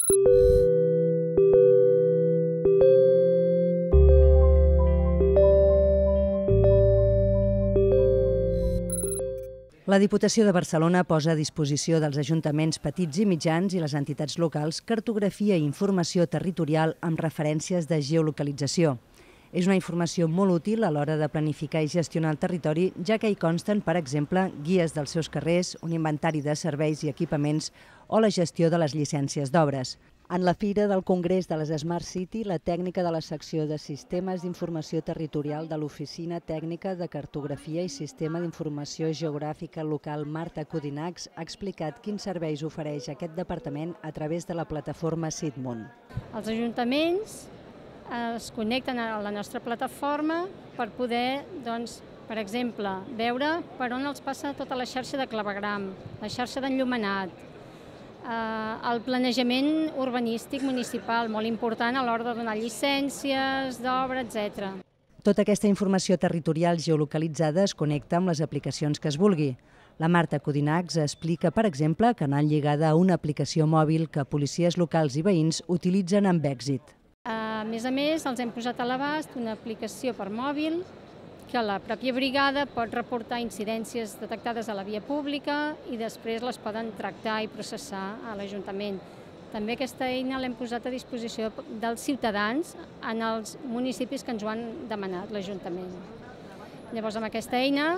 La Diputació de Barcelona posa a disposició dels ajuntaments petits i mitjans i les entitats locals cartografia i informació territorial amb referències de geolocalització. És una informació molt útil a l'hora de planificar i gestionar el territori, ja que hi consten, per exemple, guies dels seus carrers, un inventari de serveis i equipaments o la gestió de les llicències d'obres. En la Fira del Congrés de les Smart City, la tècnica de la secció de Sistemes d'Informació Territorial de l'Oficina Tècnica de Cartografia i Sistema d'Informació Geogràfica Local Marta Codinacs ha explicat quins serveis ofereix aquest departament a través de la plataforma Sitmunt. Els ajuntaments es connecten a la nostra plataforma per poder, per exemple, veure per on els passa tota la xarxa de clavegram, la xarxa d'enllumenat, el planejament urbanístic municipal, molt important a l'hora de donar llicències d'obra, etc. Tota aquesta informació territorial geolocalitzada es connecta amb les aplicacions que es vulgui. La Marta Codinacs explica, per exemple, que anant lligada a una aplicació mòbil que policies locals i veïns utilitzen amb èxit. A més, els hem posat a l'abast una aplicació per mòbil que la pròpia brigada pot reportar incidències detectades a la via pública i després les poden tractar i processar a l'Ajuntament. També aquesta eina l'hem posat a disposició dels ciutadans en els municipis que ens ho han demanat, l'Ajuntament. Llavors, amb aquesta eina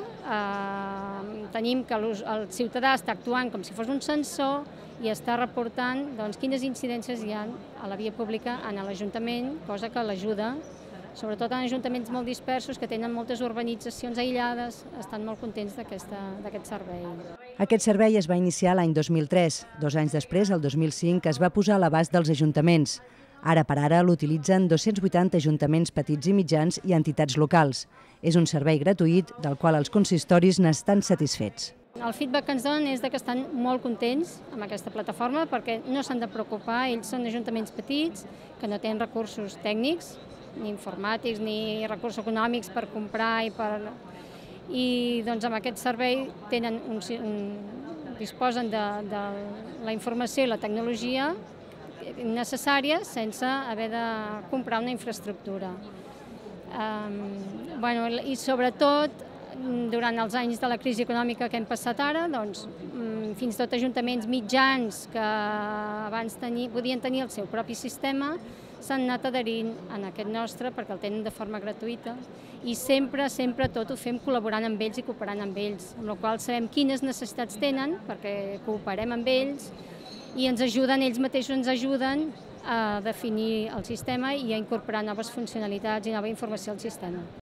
tenim que el ciutadà està actuant com si fos un sensor i està reportant quines incidències hi ha a la via pública en l'Ajuntament, cosa que l'ajuda, sobretot en ajuntaments molt dispersos que tenen moltes urbanitzacions aïllades, estan molt contents d'aquest servei. Aquest servei es va iniciar l'any 2003. 2 anys després, el 2005, es va posar a l'abast dels ajuntaments. Ara per ara l'utilitzen 280 ajuntaments petits i mitjans i entitats locals. És un servei gratuït del qual els consistoris n'estan satisfets. El feedback que ens donen és que estan molt contents amb aquesta plataforma perquè no s'han de preocupar, ells són ajuntaments petits que no tenen recursos tècnics, ni informàtics, ni recursos econòmics per comprar i amb aquest servei disposen de la informació i la tecnologia necessària sense haver de comprar una infraestructura. I sobretot, durant els anys de la crisi econòmica que hem passat ara, fins i tot ajuntaments mitjans que abans podien tenir el seu propi sistema s'han anat adherint a aquest nostre perquè el tenen de forma gratuïta i sempre tot ho fem col·laborant amb ells i cooperant amb ells, amb la qual cosa sabem quines necessitats tenen perquè cooperem amb ells i ells mateixos ens ajuden a definir el sistema i a incorporar noves funcionalitats i nova informació al sistema.